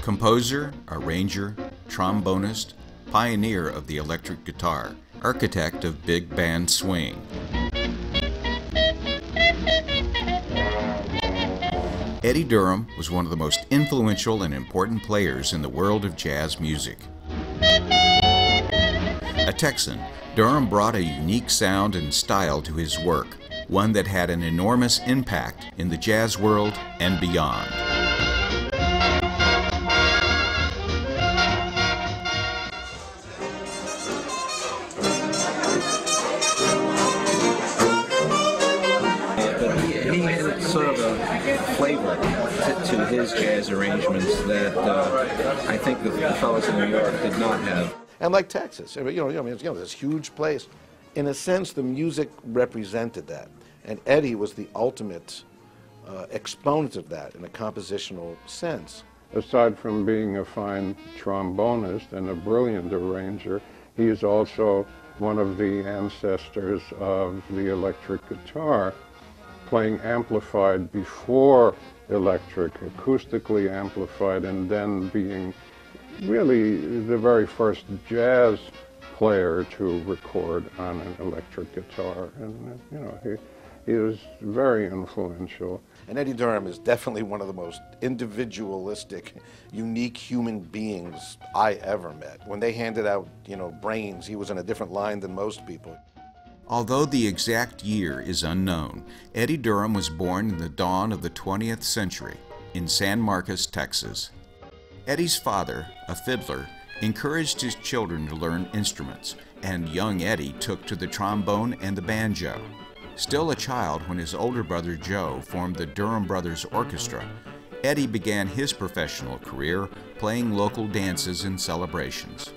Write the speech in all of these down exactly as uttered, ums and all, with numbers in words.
Composer, arranger, trombonist, pioneer of the electric guitar, architect of big band swing. Eddie Durham was one of the most influential and important players in the world of jazz music. A Texan, Durham brought a unique sound and style to his work, one that had an enormous impact in the jazz world and beyond. He had sort of a flavor to, to his jazz arrangements that uh, I think the, the fellows in New York did not have. And like Texas, you know, you know, I mean, you know, this huge place. In a sense, the music represented that, and Eddie was the ultimate uh, exponent of that in a compositional sense. Aside from being a fine trombonist and a brilliant arranger, he is also one of the ancestors of the electric guitar, playing amplified before electric, acoustically amplified, and then being really the very first jazz player to record on an electric guitar. And, you know, he, he was very influential. And Eddie Durham is definitely one of the most individualistic, unique human beings I ever met. When they handed out, you know, brains, he was in a different line than most people. Although the exact year is unknown, Eddie Durham was born in the dawn of the twentieth century in San Marcos, Texas. Eddie's father, a fiddler, encouraged his children to learn instruments, and young Eddie took to the trombone and the banjo. Still a child when his older brother Joe formed the Durham Brothers Orchestra, Eddie began his professional career playing local dances and celebrations.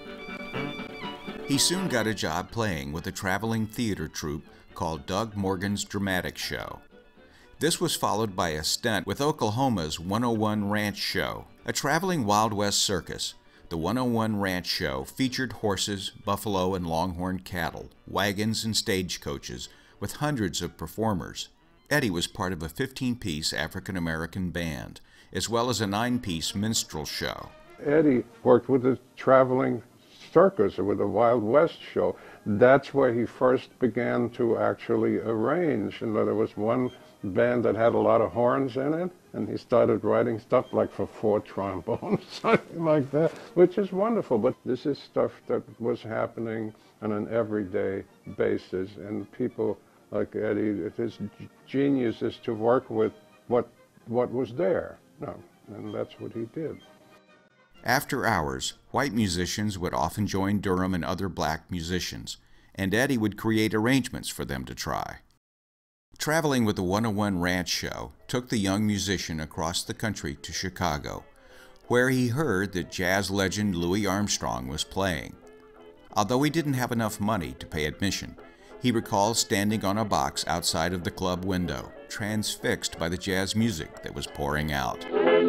He soon got a job playing with a traveling theater troupe called Doug Morgan's Dramatic Show. This was followed by a stint with Oklahoma's one oh one Ranch Show, a traveling Wild West circus. The one oh one Ranch Show featured horses, buffalo, and longhorn cattle, wagons, and stagecoaches, with hundreds of performers. Eddie was part of a fifteen-piece African-American band, as well as a nine-piece minstrel show. Eddie worked with a traveling circus, or with a Wild West show. That's where he first began to actually arrange. And there was one band that had a lot of horns in it, and he started writing stuff like for four trombones, something like that, which is wonderful. But this is stuff that was happening on an everyday basis, and people like Eddie, his genius is to work with what, what was there. No, and that's what he did. After hours, white musicians would often join Durham and other black musicians, and Eddie would create arrangements for them to try. Traveling with the one oh one Ranch Show took the young musician across the country to Chicago, where he heard that jazz legend Louis Armstrong was playing. Although he didn't have enough money to pay admission, he recalls standing on a box outside of the club window, transfixed by the jazz music that was pouring out.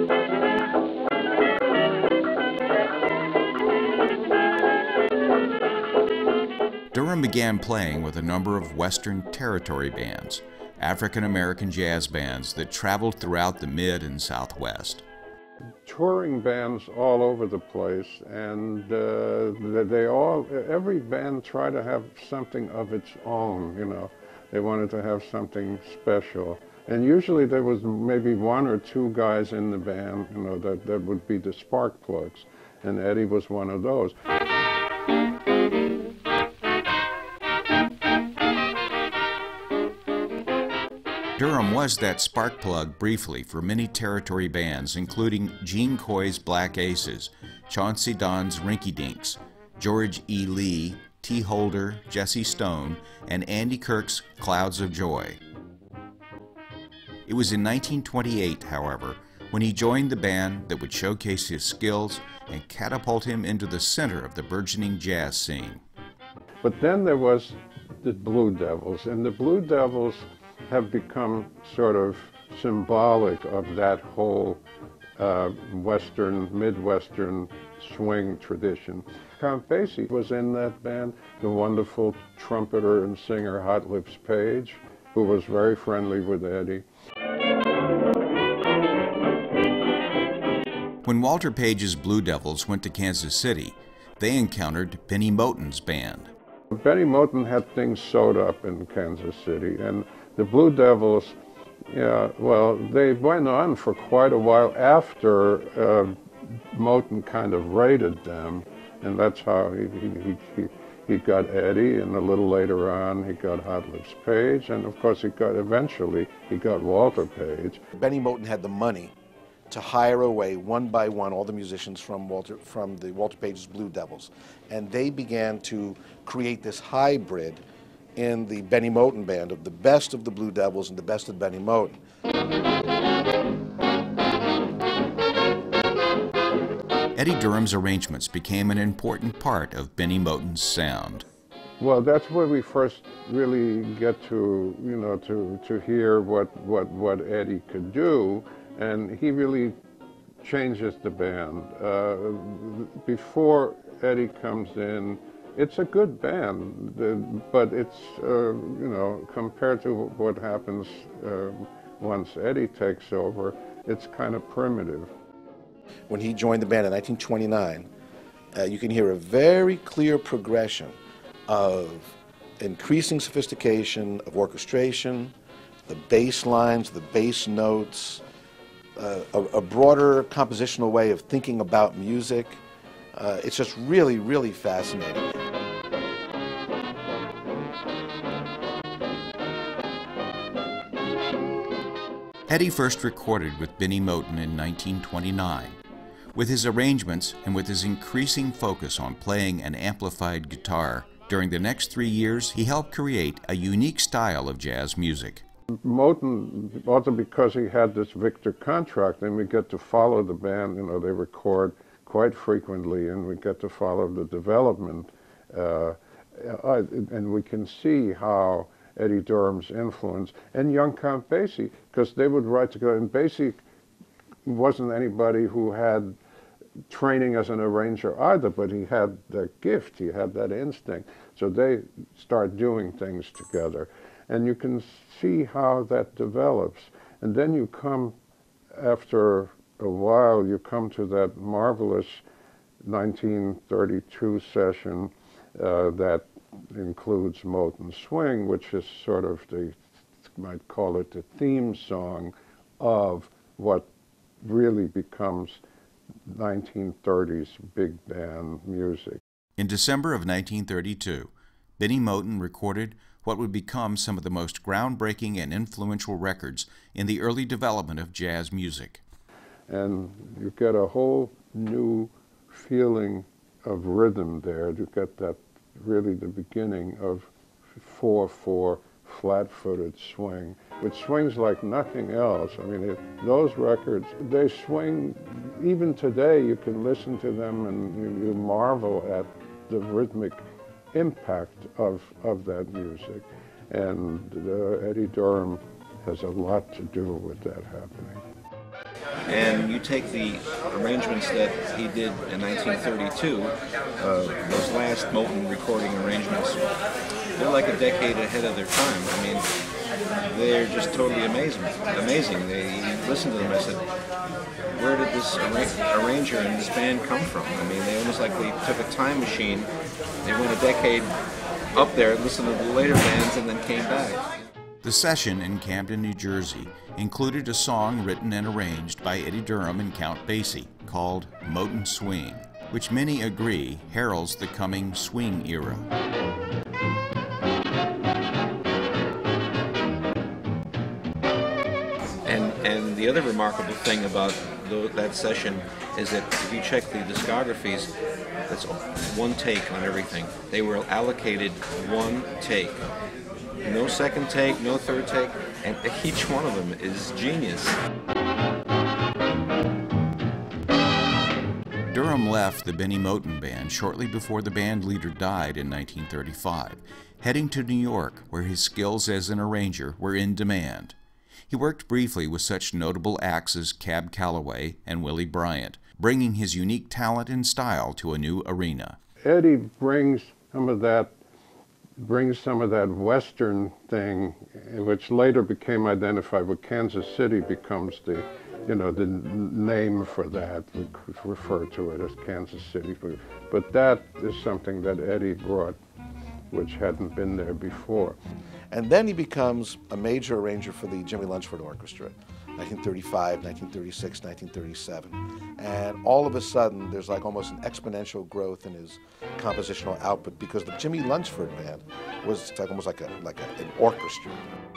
Durham began playing with a number of Western Territory bands, African-American jazz bands that traveled throughout the Mid and Southwest. Touring bands all over the place, and uh, they all, every band tried to have something of its own, you know. They wanted to have something special. And usually there was maybe one or two guys in the band, you know, that, that would be the spark plugs, and Eddie was one of those. Durham was that spark plug briefly for many territory bands, including Gene Coy's Black Aces, Chauncey Don's Rinky Dinks, George E. Lee, T. Holder, Jesse Stone, and Andy Kirk's Clouds of Joy. It was in nineteen twenty-eight, however, when he joined the band that would showcase his skills and catapult him into the center of the burgeoning jazz scene. But then there was the Blue Devils, and the Blue Devils have become sort of symbolic of that whole uh, Western, Midwestern swing tradition. Count Basie was in that band, the wonderful trumpeter and singer Hot Lips Page, who was very friendly with Eddie. When Walter Page's Blue Devils went to Kansas City, they encountered Benny Moten's band. Benny Moten had things sewed up in Kansas City, and the Blue Devils, yeah, well, they went on for quite a while after uh, Moten kind of raided them, and that's how he, he, he, he got Eddie, and a little later on he got Hot Lips Page, and of course he got, eventually, he got Walter Page. Benny Moten had the money to hire away one by one all the musicians from Walter from the Walter Page's Blue Devils, and they began to create this hybrid in the Benny Moten band of the best of the Blue Devils and the best of Benny Moten. Eddie Durham's arrangements became an important part of Benny Moten's sound. Well, that's where we first really get to, you know, to to hear what what what Eddie could do. And he really changes the band. Uh, before Eddie comes in, it's a good band, but it's, uh, you know, compared to what happens uh, once Eddie takes over, it's kind of primitive. When he joined the band in nineteen twenty-nine, uh, you can hear a very clear progression of increasing sophistication of orchestration, the bass lines, the bass notes, Uh, a, a broader compositional way of thinking about music. Uh, it's just really, really fascinating. Eddie first recorded with Benny Moten in nineteen twenty-nine. With his arrangements and with his increasing focus on playing an amplified guitar, during the next three years he helped create a unique style of jazz music. Moten, also because he had this Victor contract, and we get to follow the band, you know, they record quite frequently, and we get to follow the development. Uh, and we can see how Eddie Durham's influence, and young Count Basie, because they would write together, and Basie wasn't anybody who had training as an arranger either, but he had that gift, he had that instinct. So they start doing things together. And you can see how that develops. And then you come, after a while, you come to that marvelous nineteen thirty-two session uh, that includes Moten Swing, which is sort of the, you might call it the theme song of what really becomes nineteen thirties big band music. In December of nineteen thirty-two, Benny Moten recorded what would become some of the most groundbreaking and influential records in the early development of jazz music. And you get a whole new feeling of rhythm there. You get that really the beginning of four four flat-footed swing, which swings like nothing else. I mean, it, those records, they swing, even today you can listen to them and you, you marvel at the rhythmic impact of, of that music. And uh, Eddie Durham has a lot to do with that happening. And you take the arrangements that he did in nineteen thirty-two, uh, those last Moten recording arrangements, they're like a decade ahead of their time. I mean, they're just totally amazing. Amazing. They, you listen to them, I said, where did this arra arranger and this band come from? I mean, they almost like they took a time machine, they went a decade up there, listened to the later bands, and then came back. The session in Camden, New Jersey included a song written and arranged by Eddie Durham and Count Basie called Moten Swing, which many agree heralds the coming swing era. And, and the other remarkable thing about the, that session is that if you check the discographies, that's one take on everything. They were allocated one take. No second take, no third take, and each one of them is genius. Durham left the Benny Moten Band shortly before the band leader died in nineteen thirty-five, heading to New York, where his skills as an arranger were in demand. He worked briefly with such notable acts as Cab Calloway and Willie Bryant, bringing his unique talent and style to a new arena. Eddie brings some of that brings some of that Western thing, which later became identified with Kansas City, becomes the, you know, the n name for that. We could refer to it as Kansas City. But, but that is something that Eddie brought, which hadn't been there before. And then he becomes a major arranger for the Jimmy Lunceford Orchestra, nineteen thirty-five, nineteen thirty-six, nineteen thirty-seven. And all of a sudden, there's like almost an exponential growth in his compositional output because the Jimmy Lunceford Band was like almost like, a, like a, an orchestra.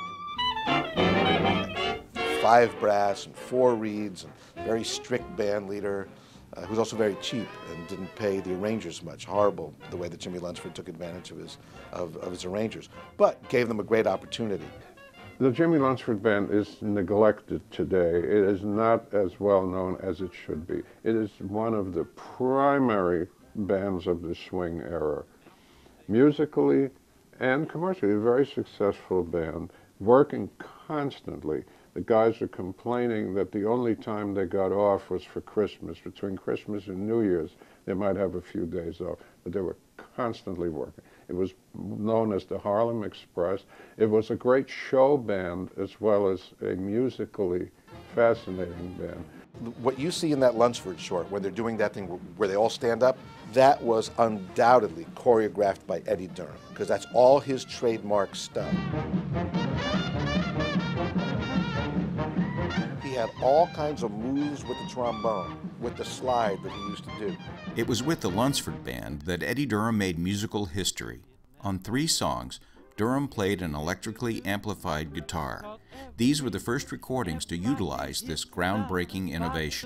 Five brass and four reeds, and very strict band leader, uh, who was also very cheap and didn't pay the arrangers much. Horrible the way that Jimmy Lunceford took advantage of his, of, of his arrangers, but gave them a great opportunity. The Jimmy Lunceford Band is neglected today. It is not as well known as it should be. It is one of the primary bands of the swing era. Musically and commercially, a very successful band, working constantly. The guys are complaining that the only time they got off was for Christmas. Between Christmas and New Year's, they might have a few days off, but they were constantly working. It was known as the Harlem Express. It was a great show band as well as a musically fascinating band. What you see in that Lunceford short, when they're doing that thing where they all stand up, that was undoubtedly choreographed by Eddie Durham, because that's all his trademark stuff. He had all kinds of moves with the trombone, with the slide that he used to do. It was with the Lunceford Band that Eddie Durham made musical history. On three songs, Durham played an electrically amplified guitar. These were the first recordings to utilize this groundbreaking innovation.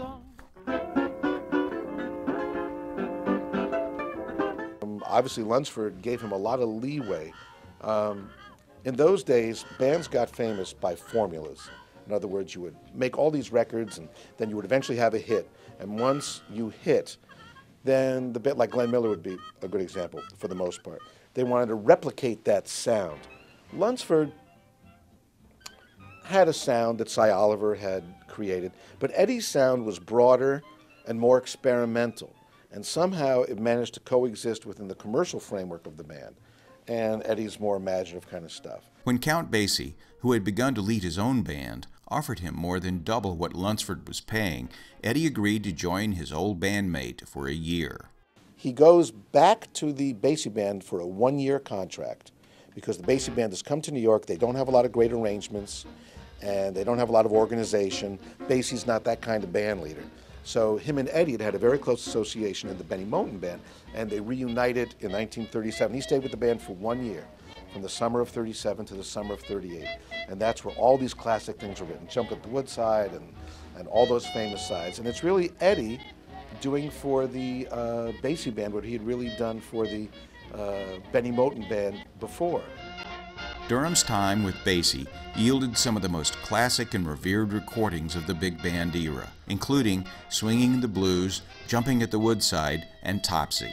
Um, obviously, Lunceford gave him a lot of leeway. Um, in those days, bands got famous by formulas. In other words, you would make all these records, and then you would eventually have a hit. And once you hit, then the bit like Glenn Miller would be a good example for the most part. They wanted to replicate that sound. Lunceford had a sound that Cy Oliver had created, but Eddie's sound was broader and more experimental, and somehow it managed to coexist within the commercial framework of the band and Eddie's more imaginative kind of stuff. When Count Basie, who had begun to lead his own band, offered him more than double what Lunceford was paying, Eddie agreed to join his old bandmate for a year. He goes back to the Basie Band for a one-year contract because the Basie Band has come to New York. They don't have a lot of great arrangements, and they don't have a lot of organization. Basie's not that kind of band leader. So him and Eddie had had a very close association in the Benny Moten Band, and they reunited in nineteen thirty-seven. He stayed with the band for one year, from the summer of thirty-seven to the summer of thirty-eight. And that's where all these classic things were written, Jump at the Woodside and, and all those famous sides. And it's really Eddie doing for the uh, Basie Band what he had really done for the uh, Benny Moten Band before. Durham's time with Basie yielded some of the most classic and revered recordings of the big band era, including Swinging the Blues, Jumping at the Woodside, and Topsy.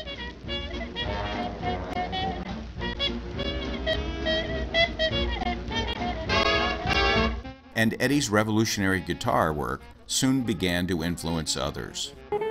And Eddie's revolutionary guitar work soon began to influence others.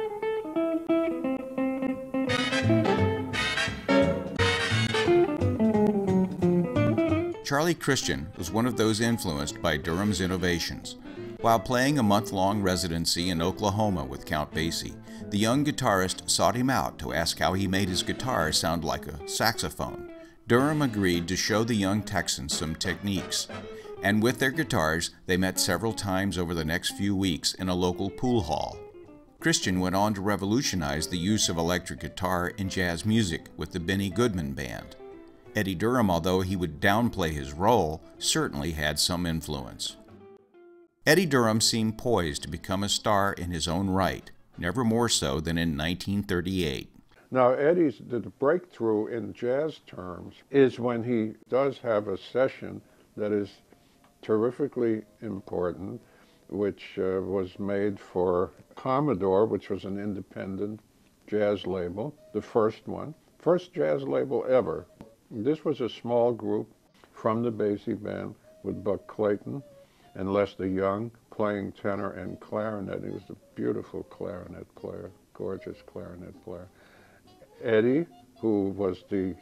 Charlie Christian was one of those influenced by Durham's innovations. While playing a month-long residency in Oklahoma with Count Basie, the young guitarist sought him out to ask how he made his guitar sound like a saxophone. Durham agreed to show the young Texan some techniques, and with their guitars, they met several times over the next few weeks in a local pool hall. Christian went on to revolutionize the use of electric guitar in jazz music with the Benny Goodman Band. Eddie Durham, although he would downplay his role, certainly had some influence. Eddie Durham seemed poised to become a star in his own right, never more so than in nineteen thirty-eight. Now, Eddie's the breakthrough in jazz terms is when he does have a session that is terrifically important, which uh, was made for Commodore, which was an independent jazz label, the first one, first jazz label ever. This was a small group from the Basie Band with Buck Clayton and Lester Young playing tenor and clarinet. He was a beautiful clarinet player, gorgeous clarinet player. Eddie, who was the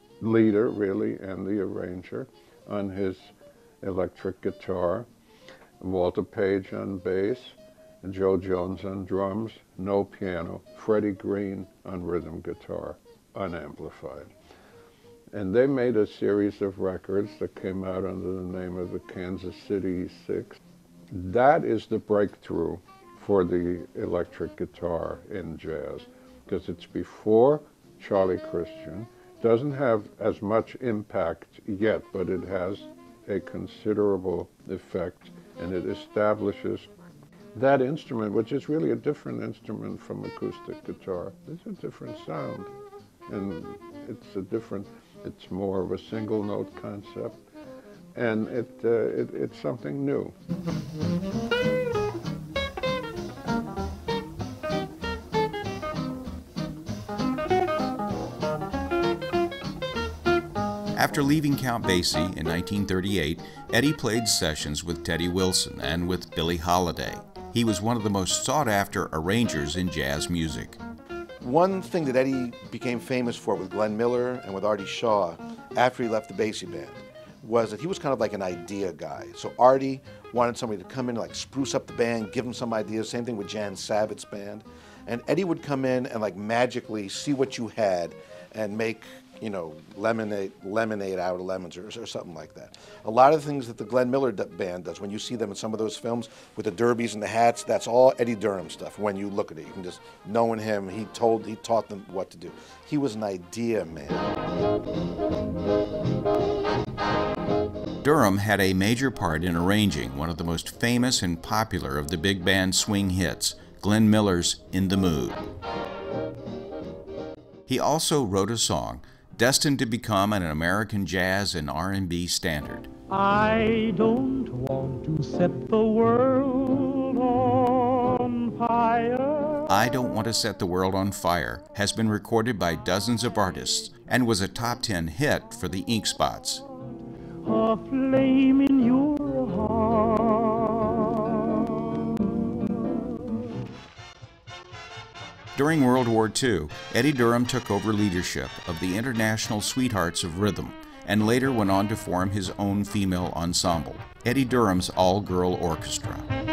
leader, really, and the arranger on his electric guitar. Walter Page on bass, and Joe Jones on drums, no piano, Freddie Green on rhythm guitar, unamplified. And they made a series of records that came out under the name of the Kansas City Six. That is the breakthrough for the electric guitar in jazz, because it's before Charlie Christian, doesn't have as much impact yet, but it has a considerable effect, and it establishes that instrument, which is really a different instrument from acoustic guitar. It's a different sound, and it's a different, it's more of a single note concept, and it, uh, it it's something new. After leaving Count Basie in nineteen thirty-eight, Eddie played sessions with Teddy Wilson and with Billie Holiday. He was one of the most sought-after arrangers in jazz music. One thing that Eddie became famous for with Glenn Miller and with Artie Shaw after he left the Basie band was that he was kind of like an idea guy. So Artie wanted somebody to come in and like spruce up the band, give him some ideas. Same thing with Jan Savitt's band. And Eddie would come in and like magically see what you had and make, you know, lemonade, lemonade out of lemons or, or something like that. A lot of the things that the Glenn Miller band does, when you see them in some of those films with the derbies and the hats, that's all Eddie Durham stuff. When you look at it, you can just, knowing him, he told, he taught them what to do. He was an idea man. Durham had a major part in arranging one of the most famous and popular of the big band swing hits, Glenn Miller's In the Mood. He also wrote a song destined to become an American jazz and R and B standard. I don't want to set the world on fire. I Don't Want to Set the World on Fire has been recorded by dozens of artists and was a top ten hit for the Ink Spots. A flame in your heart. During World War Two, Eddie Durham took over leadership of the International Sweethearts of Rhythm and later went on to form his own female ensemble, Eddie Durham's All-Girl Orchestra.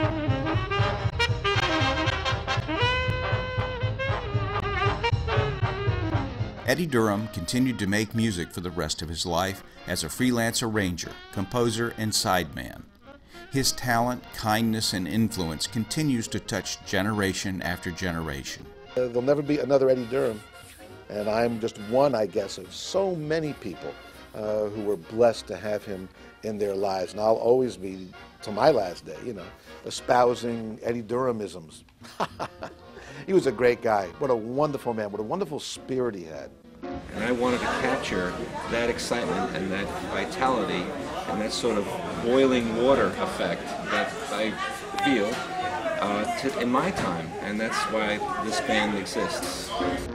Eddie Durham continued to make music for the rest of his life as a freelance arranger, composer, and sideman. His talent, kindness, and influence continues to touch generation after generation. Uh, there'll never be another Eddie Durham, and I'm just one, I guess, of so many people uh, who were blessed to have him in their lives, and I'll always be, till my last day, you know, espousing Eddie Durhamisms. He was a great guy. What a wonderful man. What a wonderful spirit he had. And I wanted to capture that excitement and that vitality and that sort of boiling water effect that I feel uh, to, in my time. And that's why this band exists.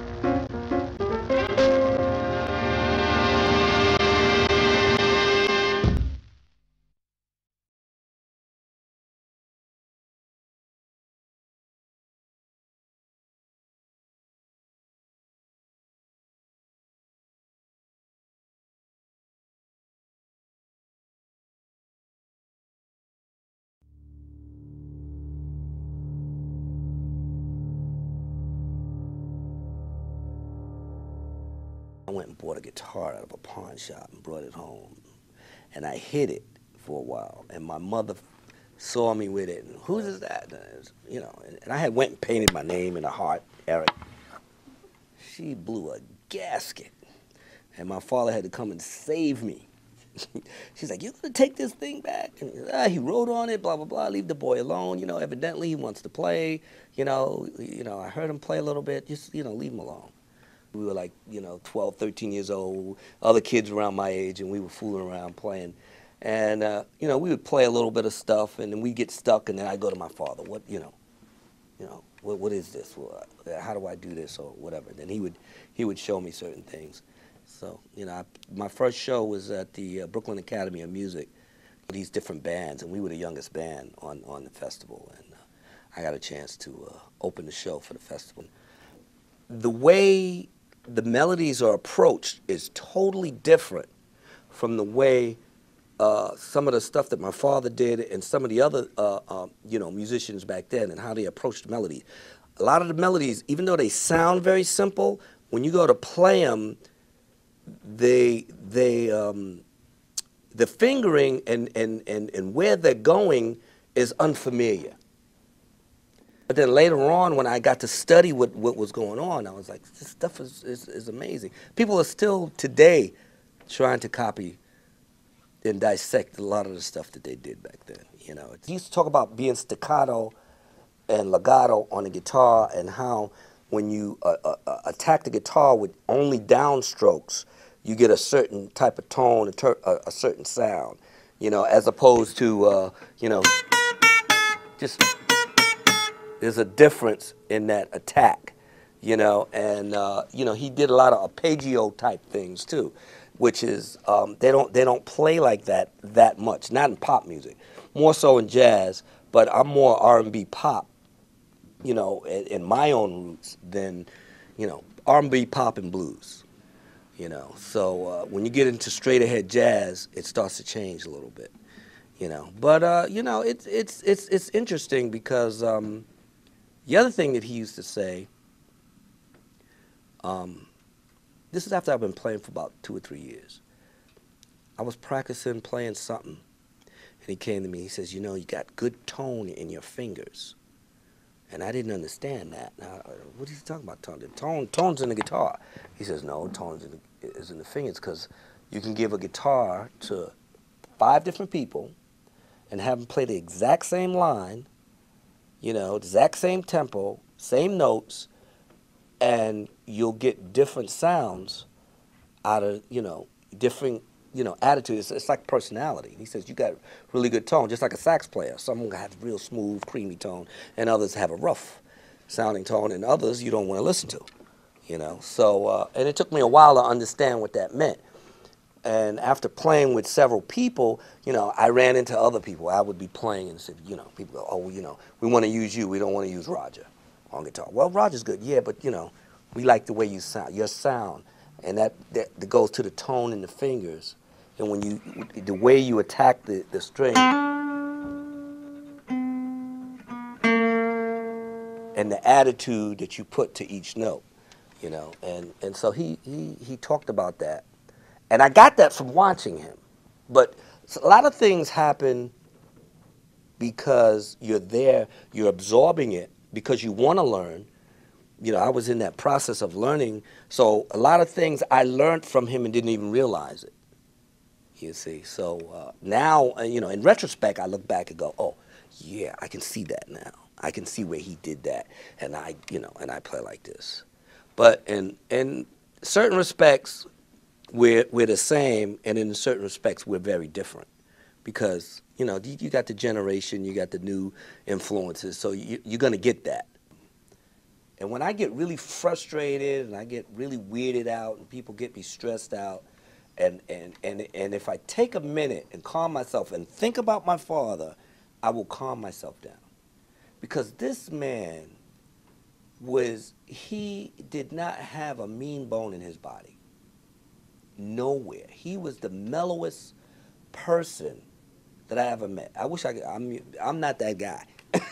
I went and bought a guitar out of a pawn shop and brought it home. And I hid it for a while. And my mother saw me with it. And whose is that? And it was, you know, and, and I had went and painted my name in a heart, Eric. She blew a gasket. And my father had to come and save me. She's like, "You're going to take this thing back?" And ah, he wrote on it, blah, blah, blah. Leave the boy alone. You know, evidently he wants to play. You know, you know, I heard him play a little bit. Just, you know, leave him alone. We were like, you know, twelve, thirteen years old, other kids around my age, and we were fooling around playing. And, uh, you know, we would play a little bit of stuff, and then we'd get stuck, and then I'd go to my father. What, you know, you know, what, what is this? How do I do this or whatever? And then he would, he would show me certain things. So, you know, I, my first show was at the uh, Brooklyn Academy of Music, these different bands, and we were the youngest band on, on the festival. And uh, I got a chance to uh, open the show for the festival. The way the melodies are approached is totally different from the way uh, some of the stuff that my father did and some of the other, uh, uh, you know, musicians back then and how they approached the melody. A lot of the melodies, even though they sound very simple, when you go to play them, they, they, um, the fingering and, and, and, and where they're going is unfamiliar. But then later on, when I got to study what, what was going on, I was like, this stuff is, is, is amazing. People are still today trying to copy and dissect a lot of the stuff that they did back then. You know, he used to talk about being staccato and legato on the guitar and how when you uh, uh, uh, attack the guitar with only downstrokes, you get a certain type of tone, a, ter a, a certain sound, you know, as opposed to, uh, you know, just... There's a difference in that attack, you know, and uh, you know he did a lot of arpeggio type things too, which is um, they don't they don't play like that that much, not in pop music, more so in jazz. But I'm more R and B pop, you know, in, in my own roots than, you know, R and B pop and blues, you know. So uh, when you get into straight ahead jazz, it starts to change a little bit, you know. But uh, you know, it's it's it's it's interesting because. Um, The other thing that he used to say, um, this is after I've been playing for about two or three years. I was practicing playing something, and he came to me. He says, you know, you got good tone in your fingers. And I didn't understand that. Now, what is he talking about, tone? The tone, tone's in the guitar. He says, no, tone's in the, is in the fingers because you can give a guitar to five different people and have them play the exact same line, you know, exact same tempo, same notes, and you'll get different sounds out of, you know, different, you know, attitudes. It's, it's like personality. He says you got really good tone, just like a sax player. Some have real smooth, creamy tone, and others have a rough sounding tone, and others you don't want to listen to, you know. So, uh, and it took me a while to understand what that meant. And after playing with several people, you know, I ran into other people. I would be playing and said, you know, people go, oh, you know, we want to use you. We don't want to use Roger on guitar. Well, Roger's good, yeah, but, you know, we like the way you sound, your sound. And that, that, that goes to the tone in the fingers. And when you, the way you attack the, the string and the attitude that you put to each note, you know. And, and so he, he, he talked about that. And I got that from watching him. But a lot of things happen because you're there, you're absorbing it, because you want to learn. You know, I was in that process of learning. So a lot of things I learned from him and didn't even realize it, you see. So uh, now, uh, you know, in retrospect, I look back and go, oh, yeah, I can see that now. I can see where he did that. And I, you know, and I play like this. But in, in certain respects, We're, we're the same, and in certain respects, we're very different. Because, you know, you, you got the generation, you got the new influences, so you, you're going to get that. And when I get really frustrated and I get really weirded out and people get me stressed out, and, and, and, and if I take a minute and calm myself and think about my father, I will calm myself down. Because this man was, he did not have a mean bone in his body. Nowhere. He was the mellowest person that I ever met. I wish I could, I'm, I'm not that guy.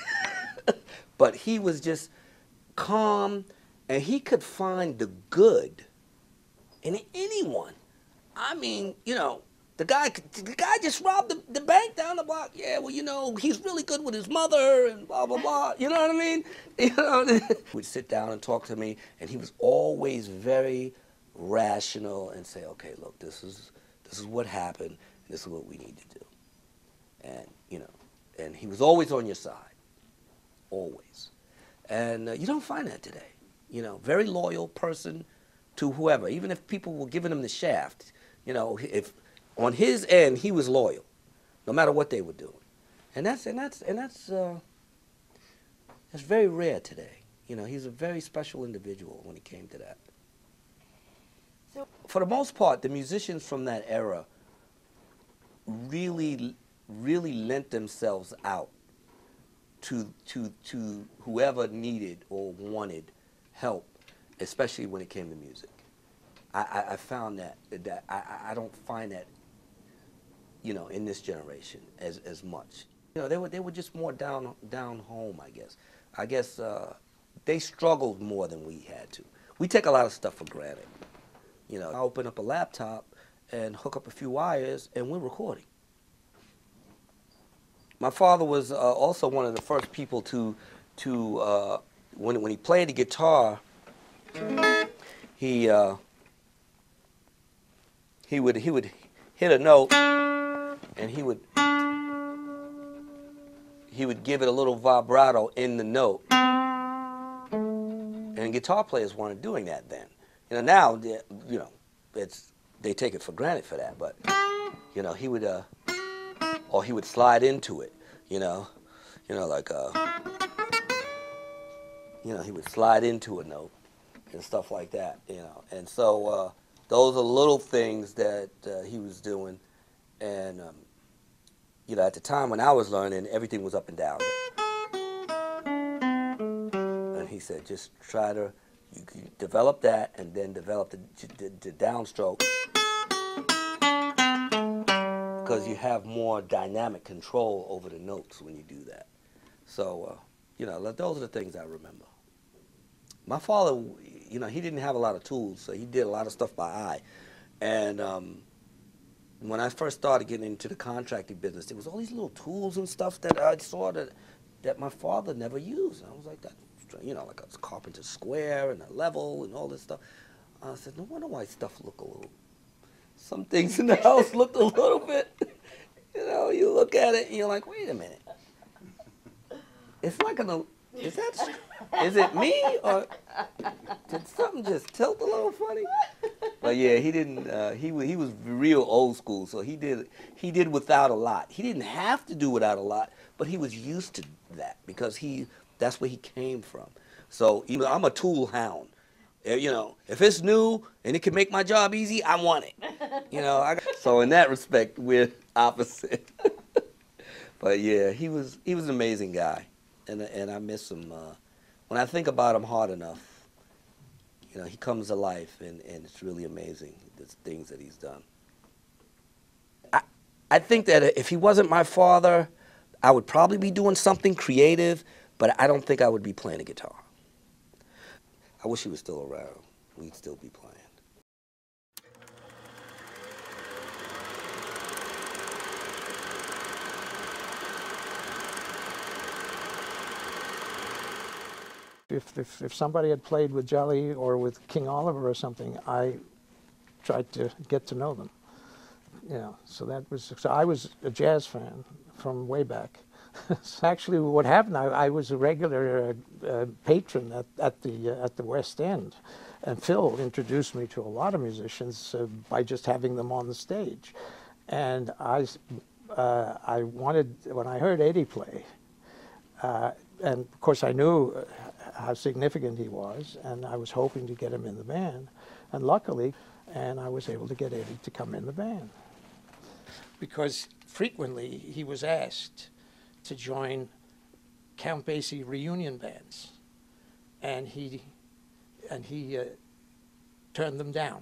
But he was just calm, and he could find the good in anyone. I mean, you know, the guy, the guy just robbed the, the bank down the block. Yeah, well, you know, he's really good with his mother and blah, blah, blah. You know what I mean? You know, he would sit down and talk to me, and he was always very rational and say, okay, look, this is this is what happened, and this is what we need to do. And, you know, and he was always on your side, always. And uh, you don't find that today. You know, very loyal person to whoever, even if people were giving him the shaft. You know, if on his end he was loyal, no matter what they were doing. And that's and that's and that's uh, that's very rare today. You know, he's a very special individual when it came to that. For the most part, the musicians from that era really, really lent themselves out to, to, to whoever needed or wanted help, especially when it came to music. I, I, I found that, that I, I don't find that you know, in this generation as as much. You know, they were they were just more down down home, I guess. I guess uh, they struggled more than we had to. We take a lot of stuff for granted. You know, I open up a laptop and hook up a few wires, and we're recording. My father was uh, also one of the first people to to uh, when when he played the guitar, he uh, he would he would hit a note, and he would he would give it a little vibrato in the note. And guitar players weren't doing that then. You know, now, you know, it's they take it for granted for that. But, you know, he would, uh, or he would slide into it, you know, you know, like, uh, you know, he would slide into a note and stuff like that, you know. And so uh, those are little things that uh, he was doing. And, um, you know, at the time when I was learning, everything was up and down. And he said, just try to you, you develop that and then develop the, the, the downstroke, because you have more dynamic control over the notes when you do that. So, uh, you know, those are the things I remember. My father, you know, he didn't have a lot of tools, so he did a lot of stuff by eye. And um, when I first started getting into the contracting business, there was all these little tools and stuff that I saw that, that my father never used. And I was like, that, you know, like a carpenter's square and a level and all this stuff. I said, no wonder why stuff look a little, some things in the house look a little bit, you know, you look at it and you're like, wait a minute. It's like an, is that, is it me or did something just tilt a little funny? But yeah, he didn't, uh, he, he was real old school, so he did, he did without a lot. He didn't have to do without a lot, but he was used to that because he, that's where he came from. So, you know, I'm a tool hound. You know, if it's new and it can make my job easy, I want it. You know, I got, so in that respect, we're opposite. But yeah, he was he was an amazing guy, and and I miss him. Uh, when I think about him hard enough, you know, he comes to life, and, and it's really amazing the things that he's done. I I think that if he wasn't my father, I would probably be doing something creative, but I don't think I would be playing a guitar. I wish he was still around. We'd still be playing. If, if, if somebody had played with Jelly or with King Oliver or something, I tried to get to know them. You know, so that was, so I was a jazz fan from way back. It's actually what happened. I, I was a regular uh, uh, patron at, at the uh, at the West End, and Phil introduced me to a lot of musicians uh, by just having them on the stage. And I, uh, I wanted, when I heard Eddie play, uh, and of course I knew how significant he was, and I was hoping to get him in the band, and luckily, and I was able to get Eddie to come in the band, because frequently he was asked to join Count Basie reunion bands, and he and he uh, turned them down.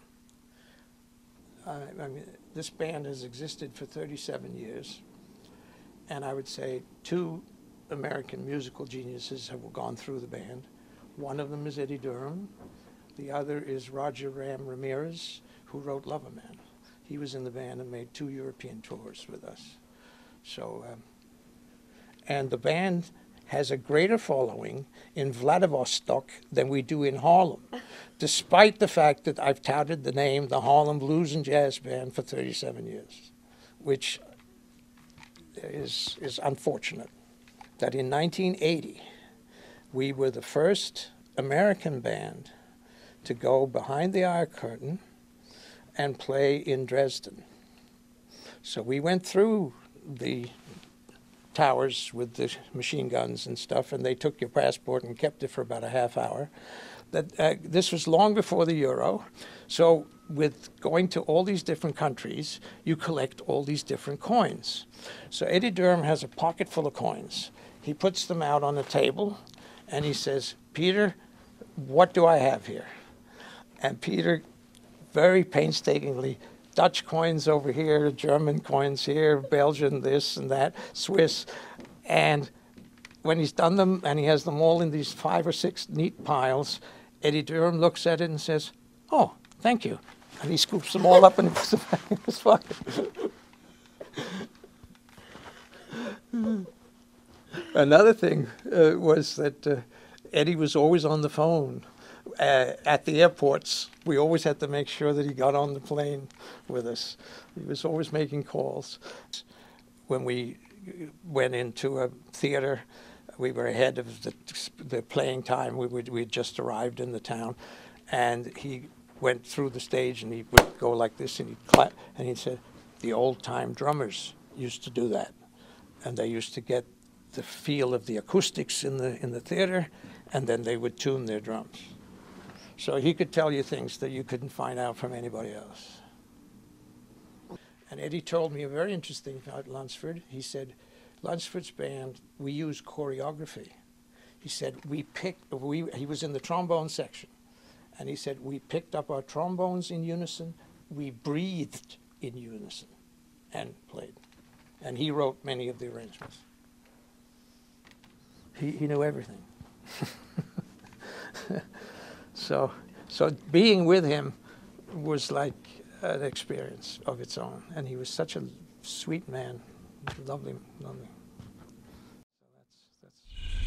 Uh, I mean, this band has existed for thirty-seven years, and I would say two American musical geniuses have gone through the band. One of them is Eddie Durham. The other is Roger Ram Ramirez, who wrote Lover Man. He was in the band and made two European tours with us. So. Um, And the band has a greater following in Vladivostok than we do in Harlem, despite the fact that I've touted the name the Harlem Blues and Jazz Band for thirty-seven years, which is, is unfortunate. That in nineteen eighty, we were the first American band to go behind the Iron Curtain and play in Dresden. So we went through the towers with the machine guns and stuff, and they took your passport and kept it for about a half hour. That uh, this was long before the euro, so with going to all these different countries, you collect all these different coins. So Eddie Durham has a pocket full of coins. He puts them out on the table, and he says, "Peter, what do I have here?" And Peter very painstakingly Dutch coins over here, German coins here, Belgian this and that, Swiss. And when he's done them and he has them all in these five or six neat piles, Eddie Durham looks at it and says, "Oh, thank you." And he scoops them all up and puts them back in his pocket. Another thing uh, was that uh, Eddie was always on the phone. Uh, at the airports, we always had to make sure that he got on the plane with us. He was always making calls. When we went into a theater, we were ahead of the, the playing time. We would, we had just arrived in the town, and he went through the stage, and he would go like this, and he'd clap, and he said, "The old-time drummers used to do that, and they used to get the feel of the acoustics in the in the theater, and then they would tune their drums." So he could tell you things that you couldn't find out from anybody else. And Eddie told me a very interesting thing about Lunsford. He said, Lunsford's band, we use choreography. He said, we picked, we, he was in the trombone section, and he said, we picked up our trombones in unison, we breathed in unison, and played. And he wrote many of the arrangements. He, he knew everything. So, so being with him was like an experience of its own, and he was such a sweet man, lovely, lovely. So that's, that's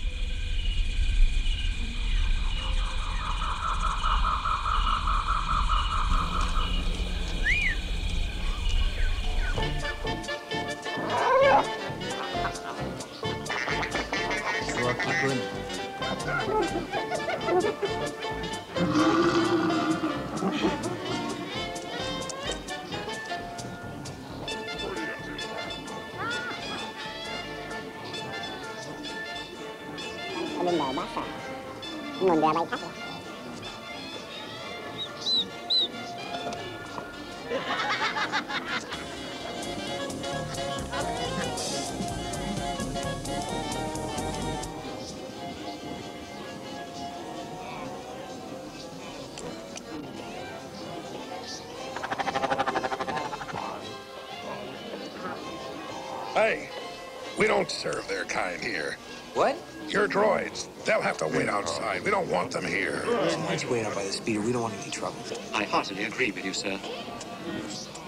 bên bờ bát à, mình ra bay thắt rồi. Hey, we don't serve their kind here. What? Your droids, they'll have to wait outside. We don't want them here. Let's wait out by the speeder. We don't want any trouble. I heartily agree with you, sir.